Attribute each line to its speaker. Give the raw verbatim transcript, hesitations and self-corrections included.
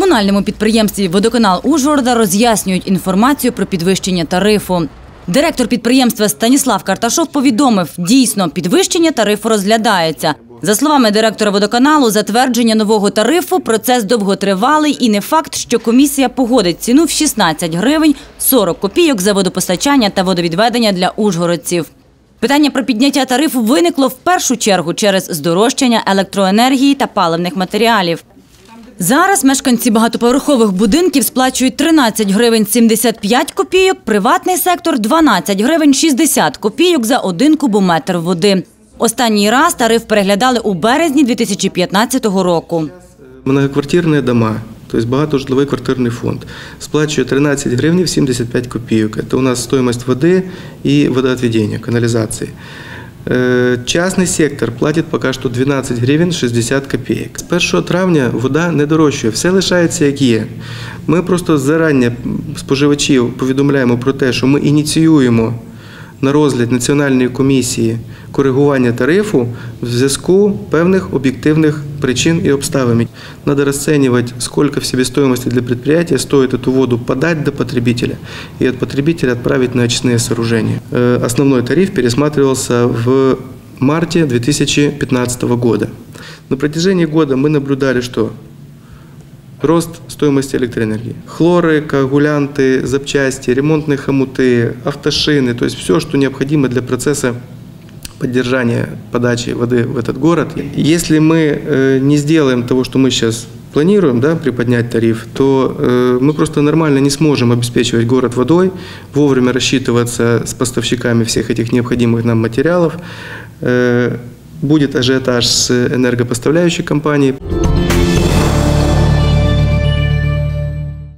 Speaker 1: комунальному підприємстві «Водоканал Ужгорода» роз'яснюють інформацію про підвищення тарифу. Директор підприємства Станіслав Карташов повідомив, дійсно, підвищення тарифу розглядається. За словами директора водоканалу, затвердження нового тарифу – процес довготривалий і не факт, що комісія погодить ціну в шістнадцять гривень сорок копійок за водопостачання та водовідведення для ужгородців. Питання про підняття тарифу виникло в першу чергу через здорожчання електроенергії та паливних матеріалів. Зараз мешканці багатоповерхових будинків сплачують тринадцять гривень сімдесят п'ять копійок, приватний сектор – дванадцять гривень шістдесят копійок за один кубометр води. Останній раз тариф переглядали у березні дві тисячі п'ятнадцятого року.
Speaker 2: Многоквартирні дома, тобто багатожитловий квартирний фонд, сплачує тринадцять гривень сімдесят п'ять копійок. Це у нас стоимость води і водовідведення, каналізації. Частний сектор платить поки що дванадцять гривень шістдесят копійок. З першого травня вода не дорожчає, все лишається як є. Ми просто зарані споживачів повідомляємо про те, що ми ініціюємо на розгляд Національної комісії коригування тарифу в зв'язку певних об'єктивних причин і обставин. Надо розцінювати, скільки в себестоимости для предприятия стоит эту воду подать до потребителя и от потребителя отправить на очистные сооружения. Основной тариф пересматривался в марте две тысячи пятнадцатого года. На протяжении года мы наблюдали, что рост стоимости электроэнергии. Хлоры, коагулянты, запчасти, ремонтные хомуты, автошины, то есть все, что необходимо для процесса поддержания подачи воды в этот город. Если мы не сделаем того, что мы сейчас планируем, да, приподнять тариф, то мы просто нормально не сможем обеспечивать город водой, вовремя рассчитываться с поставщиками всех этих необходимых нам материалов. Будет ажиотаж с энергопоставляющей компанией.